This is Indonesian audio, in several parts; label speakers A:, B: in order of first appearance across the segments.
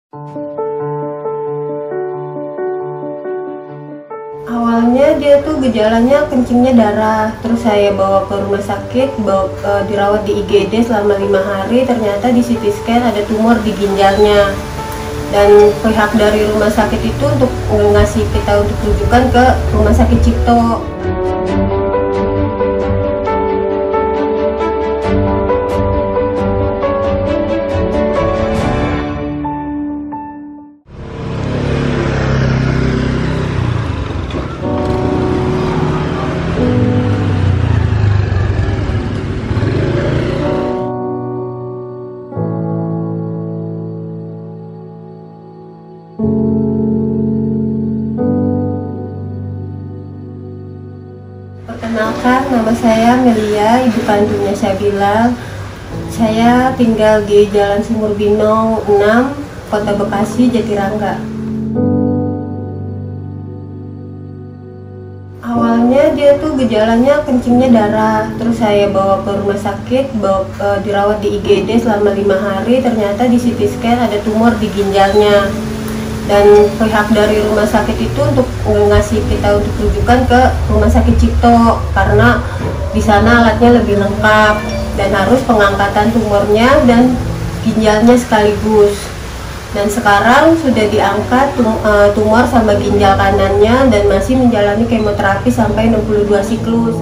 A: Awalnya dia tuh gejalanya kencingnya darah, terus saya bawa ke rumah sakit, dirawat di IGD selama 5 hari. Ternyata di CT scan ada tumor di ginjalnya, dan pihak dari rumah sakit itu untuk ngasih kita untuk rujukan ke rumah sakit Cipto. Perkenalkan, nama saya Melia, ibu kandungnya Syabila. Saya tinggal di Jalan Sumur Binong 6, Kota Bekasi, Jatirangga. Awalnya dia tuh gejalanya kencingnya darah, terus saya bawa ke rumah sakit, dirawat di IGD selama 5 hari. Ternyata di CT scan ada tumor di ginjalnya, dan pihak dari rumah sakit itu untuk ngasih kita untuk rujukan ke rumah sakit Cipto karena di sana alatnya lebih lengkap dan harus pengangkatan tumornya dan ginjalnya sekaligus. Dan sekarang sudah diangkat tumor sama ginjal kanannya dan masih menjalani kemoterapi sampai 62 siklus.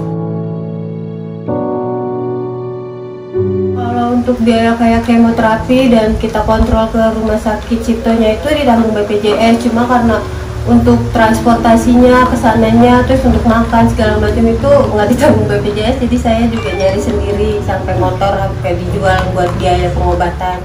A: Untuk biaya kayak kemoterapi dan kita kontrol ke rumah sakit Ciptonya itu ditanggung BPJS, cuma karena untuk transportasinya, kesananya, terus untuk makan segala macam itu nggak ditanggung BPJS, jadi saya juga nyari sendiri sampai motor sampai dijual buat biaya pengobatan.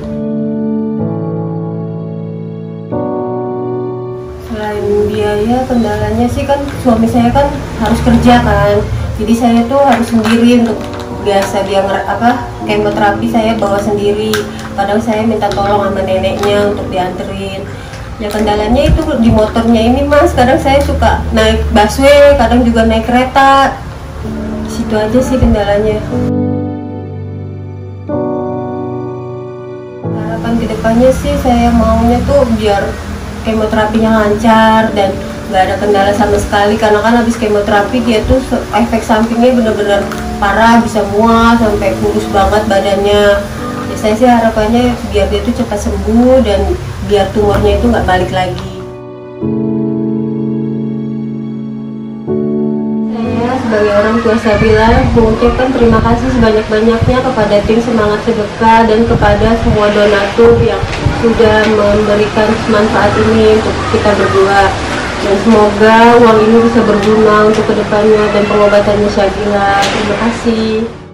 A: Selain biaya, kendalanya sih kan suami saya kan harus kerja kan, jadi saya tuh harus sendiri untuk biasa dia kemoterapi saya bawa sendiri. Kadang saya minta tolong sama neneknya untuk dianterin. Ya kendalanya itu di motornya ini mas, kadang saya suka naik busway, kadang juga naik kereta. Situ aja sih kendalanya. Harapan kedepannya sih saya maunya tuh biar kemoterapinya lancar dan nggak ada kendala sama sekali, karena kan habis kemoterapi dia tuh efek sampingnya bener-bener parah, bisa mual sampai kurus banget badannya. Ya, saya sih harapannya biar dia tuh cepat sembuh dan biar tumornya itu nggak balik lagi. Saya sebagai orang tua Syabila mengucapkan terima kasih sebanyak-banyaknya kepada tim Semangat Sedekah dan kepada semua donatur yang sudah memberikan manfaat ini untuk kita berdua. Dan semoga uang ini bisa berguna untuk kedepannya dan pengobatannya Syabila. Terima kasih.